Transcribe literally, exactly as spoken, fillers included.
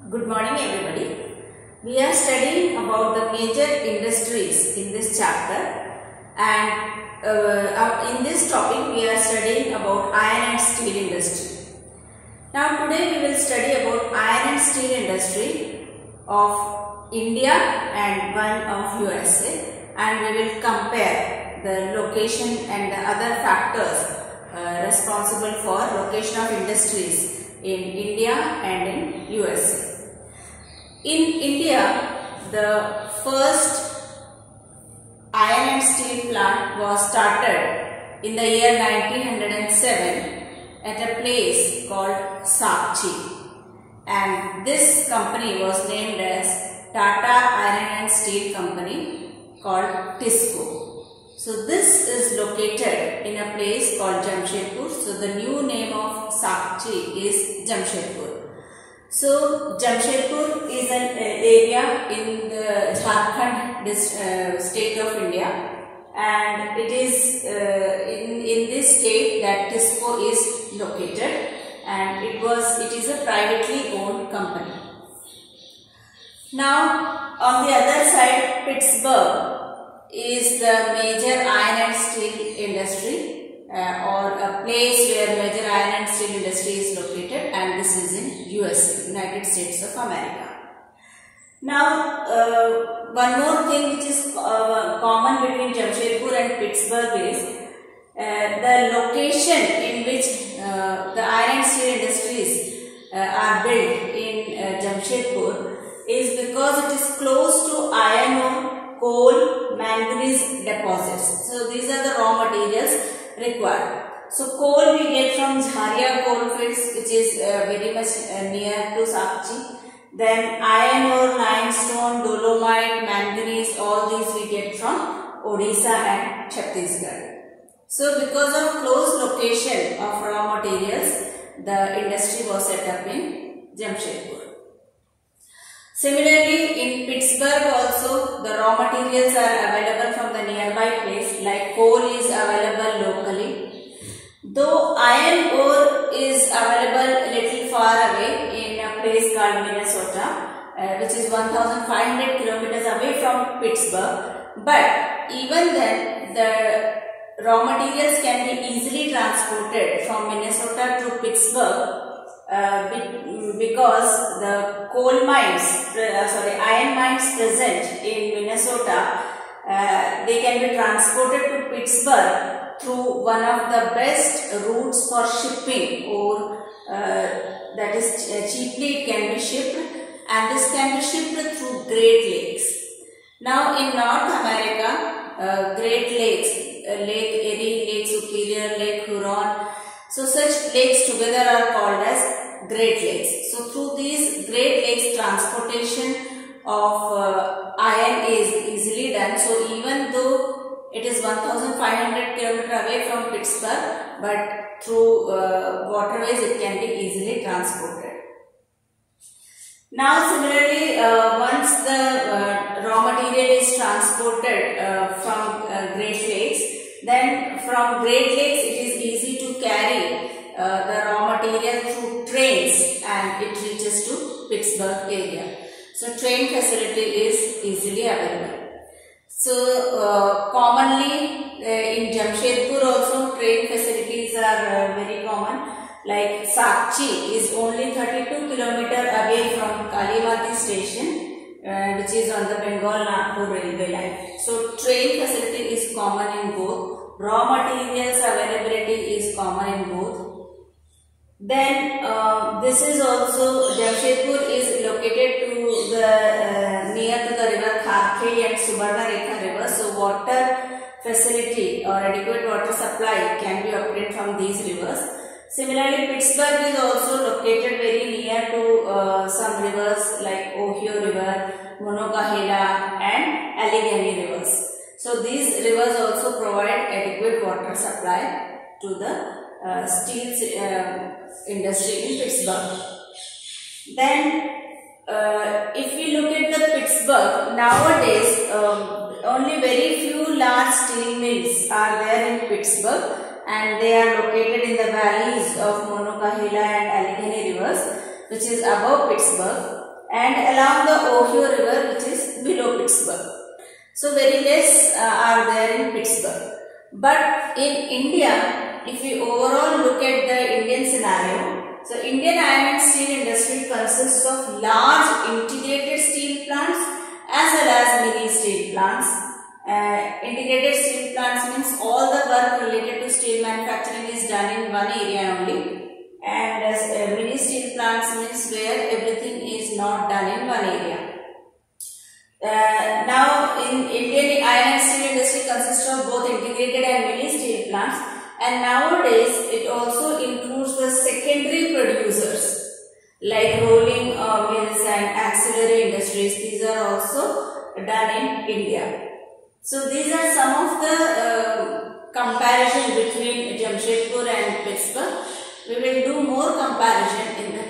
Good morning everybody. We are studying about the major industries in this chapter, and uh, in this topic we are studying about iron and steel industry. Now today we will study about iron and steel industry of India and one of U S A, and we will compare the location and the other factors uh, responsible for location of industries in India and in U S A. In India, the first iron and steel plant was started in the year nineteen oh seven at a place called Sakchi, and this company was named as Tata Iron and Steel Company called TISCO. So this is located in a place called Jamshedpur. So the new name of Sakchi is Jamshedpur. So Jamshedpur is an area in the Jharkhand uh, state of India, and it is uh, in, in this state that TISCO is located, and it was it is a privately owned company. Now on the other side, Pittsburgh is the major iron and steel industry. Uh, or a place where major iron and steel industry is located, and this is in U S A, United States of America. Now, uh, one more thing which is uh, common between Jamshedpur and Pittsburgh is uh, the location in which uh, the iron and steel industries uh, are built in uh, Jamshedpur is because it is close to iron ore, coal, manganese deposits. So these are the raw materials required. So coal we get from Jharia coalfields, which is uh, very much uh, near to Sakchi. Then iron ore, limestone, dolomite, manganese, all these we get from Odisha and Chhattisgarh. So because of close location of raw materials, the industry was set up in Jamshedpur. Similarly, in Pittsburgh also the raw materials are available from the nearby place, like coal is available locally. Though iron ore is available a little far away in a place called Minnesota, uh, which is one thousand five hundred kilometers away from Pittsburgh, but even then the raw materials can be easily transported from Minnesota to Pittsburgh. Uh, because the coal mines, uh, sorry, iron mines present in Minnesota, uh, they can be transported to Pittsburgh through one of the best routes for shipping, or uh, that is uh, cheaply it can be shipped, and this can be shipped through Great Lakes. Now in North America, uh, Great Lakes, uh, Lake Erie, Lake Superior, Lake Huron, so such lakes together are called as Great Lakes. So through these Great Lakes, transportation of uh, iron is easily done. So even though it is one thousand five hundred kilometers away from Pittsburgh, but through uh, waterways it can be easily transported. Now similarly, uh, once the uh, raw material is transported uh, from uh, Great Lakes, then from Great Lakes it is easy to carry uh, the raw material through trains, and it reaches to Pittsburgh area. So train facility is easily available. So uh, commonly uh, in Jamshedpur also train facilities are uh, very common. Like Sakchi is only thirty-two kilometers away from Kalimati station, uh, which is on the Bengal-Nagpur railway line. So train facility is common in both. Raw materials availability is common in both. Then uh, this is also, Jamshedpur is located to the uh, near to the river Kharkhi and Subarnarekha river. So water facility or adequate water supply can be obtained from these rivers. Similarly, Pittsburgh is also located very near to uh, some rivers like Ohio River, Monongahela and Allegheny rivers. So these rivers also provide adequate water supply to the uh, steel uh, industry in Pittsburgh. Then uh, if we look at the Pittsburgh, nowadays um, only very few large steel mills are there in Pittsburgh, and they are located in the valleys of Monongahela and Allegheny rivers, which is above Pittsburgh. and along the Ohio River, which is below Pittsburgh. So very less uh, are there in Pittsburgh. But in India, if we overall look at the Indian scenario, so Indian iron and steel industry consists of large integrated steel plants as well as mini steel plants. Uh, integrated steel plants means all the work related to steel manufacturing is done in one area only, and as uh, mini steel plants means where everything is not done in one area. Uh, now in Indian iron and steel industry consists of both integrated and mini steel plants, and nowadays it also includes the secondary producers like rolling uh, mills and auxiliary industries. These are also done in India. So these are some of the uh, comparison between Jamshedpur and Pittsburgh. We will do more comparison in the